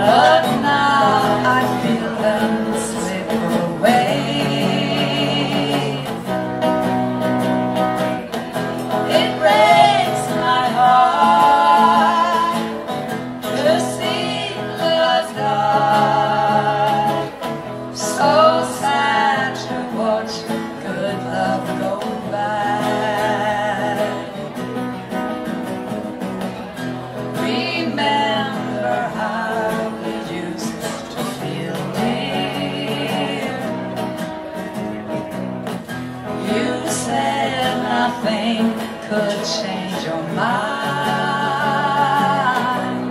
but now I feel them slip away. It breaks my heart to see love die. So sad to watch good love go bad. Remember how we used to feel dear. You said nothing could change your mind.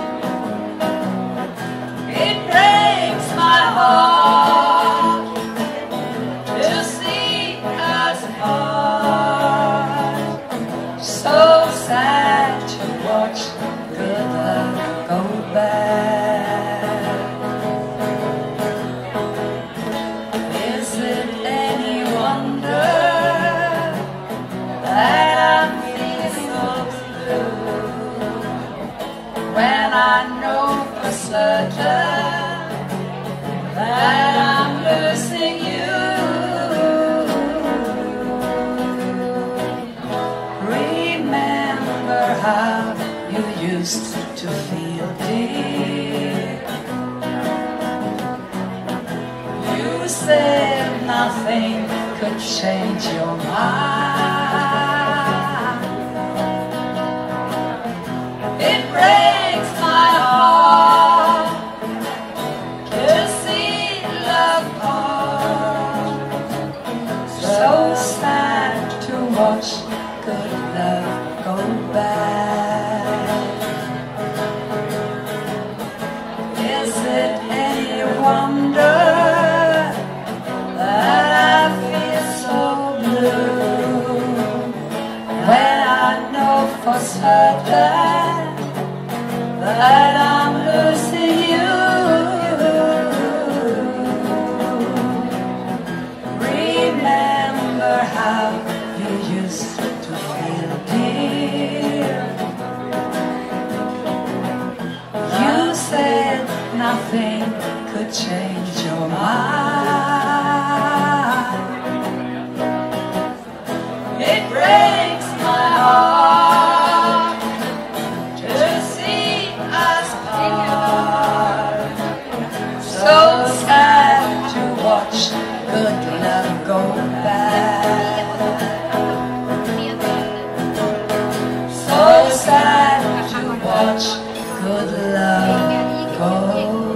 It breaks my heart to see us apart. So sad to watch good love go bad. Is it any wonder that I'm feeling so blue when I know for certain that I'm losing you? Remember how you used to feel dear. You said nothing could change your mind. It breaks my heart to see love part. So sad to watch good love go bad. Is it any wonder that I feel so blue when I know for certain that I'm losing you? Remember how you used to feel dear. You said nothing could change your mind. It breaks my heart to see us apart. So sad to watch good love go bad. So sad to watch good love go